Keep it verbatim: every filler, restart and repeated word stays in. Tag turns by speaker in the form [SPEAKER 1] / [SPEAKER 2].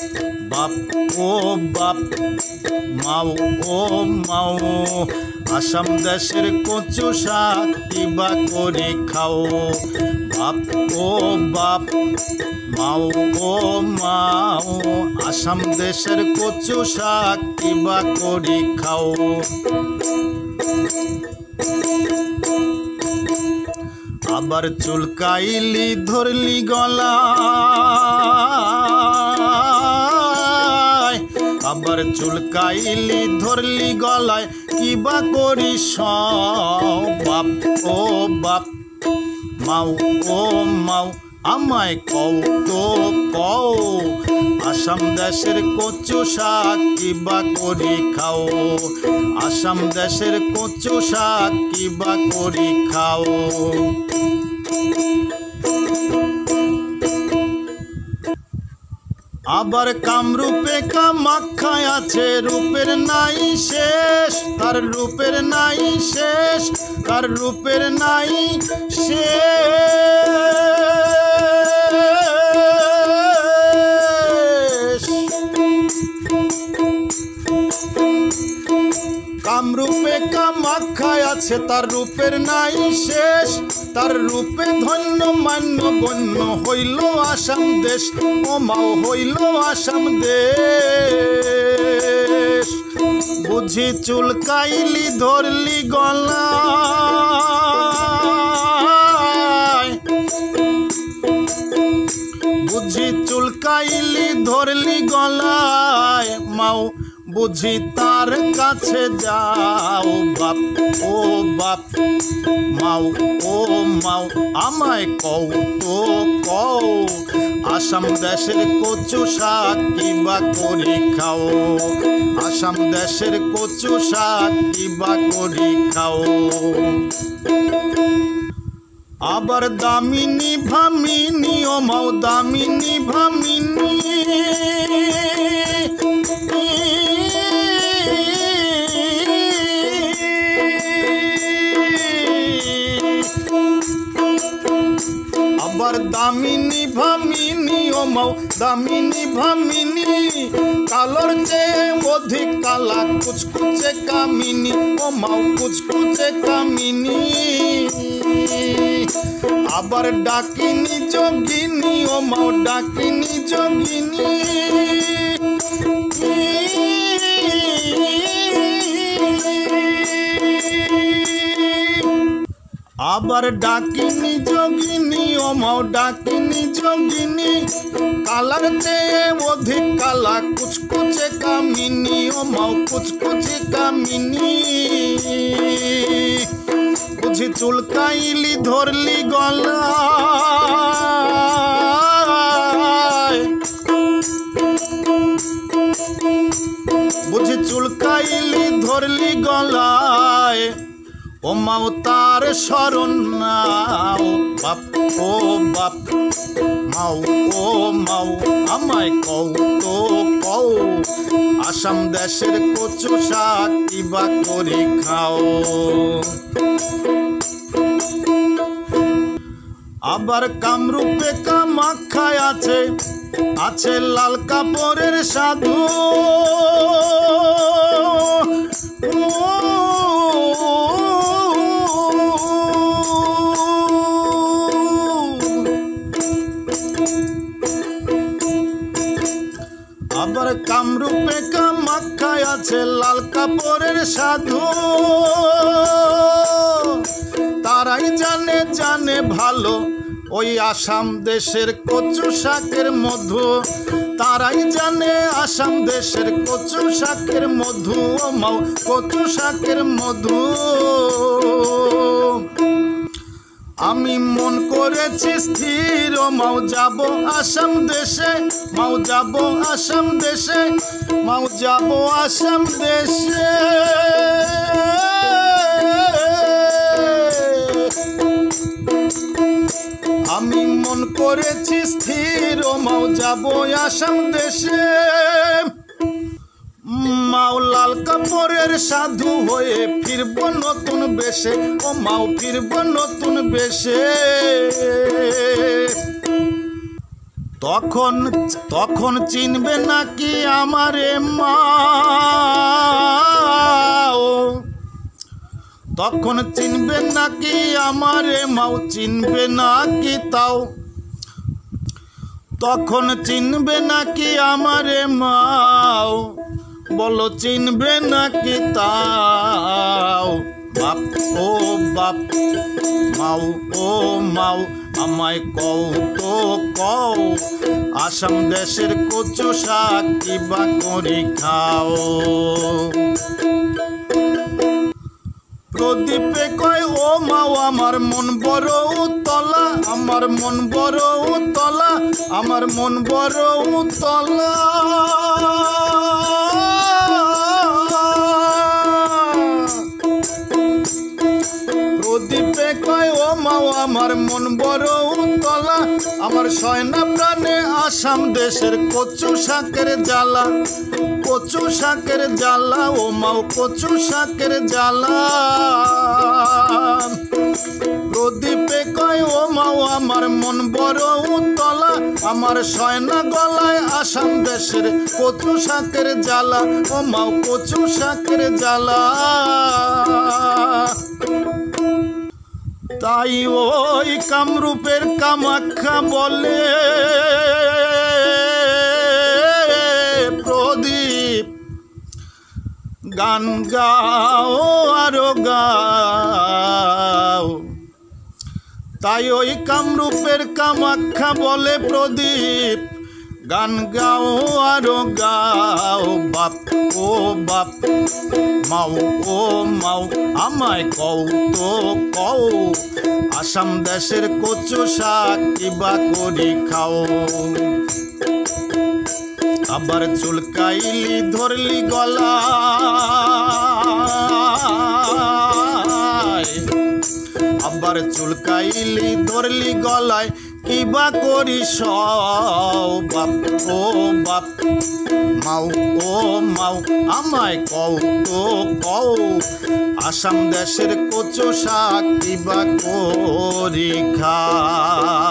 [SPEAKER 1] বাপ ও বাপ মাও ও মাও আসাম দেশের কচু শাক কিবা করে খাও বাপ ও বাপ মাও ও মাও আসাম দেশের কচু শাক কিবা করে খাও আবার চুলকাইলি ধরলি গলা আবার চুলকাইলি ধরলি গলায় কিবা করিস বাপ ও বাপ মাও ও মাও আমায় কও তো কও আসাম দেশের কচু শাক কিবা করি খাও আসাম দেশের কচু শাক কিবা করি খাও আবার কামরূপে কামাখ্যায় আছে রূপের নাই শেষ তার রূপের নাই শেষ তার রূপের নাই শেষ কামরূপে কামাখ্যায় আছে তার রূপের নাই শেষ তার রূপে ধন্য মান্য গণ্য হইল আসাম দেশ ও মাও হইল আসাম দেশ বুঝি চুলকাইলি ধরলি গলা বুঝি চুলকাইলি ধরলি গলায় মাও বুঝি তার কাছে যাও বাপ ও বাপ মাও ও মাও আমায় কও তো কও আসাম দেশের কচু শাক কিবা করি খাও আসাম দেশের কচু শাক কিবা করি খাও আবার দামিনী ভামিনী ও মাও দামিনী ভামিনী আবার দামিনী ভামিনী ও মাও দামিনী ভামিনী কালোর চেয়ে অধিক কালা কুচকুচে কামিনী ও মাও কুচকুচে কামিনী আবার ডাকিনী যোগিনী ও মাও ডাকিনী যোগিনী আবার ডাকিনী যোগিনী ও মাও ডাকিনী যোগিনী কালার চেয়ে অধিক কালা কুচকুচে কামিনী ও মাও কুচকুচে কামিনী বুঝি চুলকাইলি ধরলি গলা বুঝি চুলকাইলি ধরলি গলায় ও মাও তার শরণ নাও বাপ ও বাপ মাও ও মাও আমায় কও তো কও আসাম দেশের কচু শাক কিবা করে খাও আবার কামরূপে কামাখ্যায় আছে আছে লাল কাপড়ের সাধু আবার কামরূপে কামাখ্যায় আছে লাল কাপড়ের সাধু তারাই জানে জানে ভালো ওই আসাম দেশের কচু শাকের মধু তারাই জানে আসাম দেশের কচু শাকের মধু ও মাও কচু শাকের মধু আমি মন করেছি স্থির ও মাও যাব আসাম দেশে মাও যাব আসাম দেশে মাও যাব আসাম দেশে আমি মন করেছি স্থির ও মাও যাব আসাম দেশে মাও লাল কাপড়ের সাধু হয়ে ফিরব নতুন বেশে ও মাও ফিরব নতুন বেশে তখন তখন চিনবে নাকি আমারে মা, তখন চিনবে নাকি আমারে মাও, চিনবে নাকি তাও, তখন চিনবে নাকি আমারে মাও, বলো চিনবে নাকি তাও। বাপ ও বাপ, মাও ও মাও, আমায় কও তো কও, আসাম দেশের কচু শাক কিবা করি খাও। প্রদীপে কয় ও মাও আমার মন বড় উতলা, আমার মন বড় উতলা, আমার মন বড় উতলা। প্রদীপে কয় ও মাও আমার মন বড় উতলা, আমার সয়না প্রাণে আসাম দেশের কচু শাকের জ্বালা, কচু শাকের জ্বালা ও মাও কচু শাকের জ্বালা। প্রদীপে কয় ও মাও আমার মন বড় উতলা, আমার সয়না গলায় আসাম দেশের কচু শাকের জ্বালা, ও মাও কচু শাকের জ্বালা। তাই ওই কামরূপের কামাখ্যা বলে প্রদীপ, গান গাও আরো গাও। তাই ওই কামরূপের কামাখ্যা বলে প্রদীপ, গান গাও আরো গাও। বাপ ও বাপ, মাও ও মাও, আমায় কও তো কও, আসাম দেশের কচু শাক কিবা করি খাও। আবার চুলকাইলি ধরলি গলায়, আবার চুলকাইলি ধরলি গলায়, কিবা করি সও। বাপ ও বাপ, মাও ও মাও, আমায় কও তো কও, আসাম দেশের কচু শাক কিবা করি খা।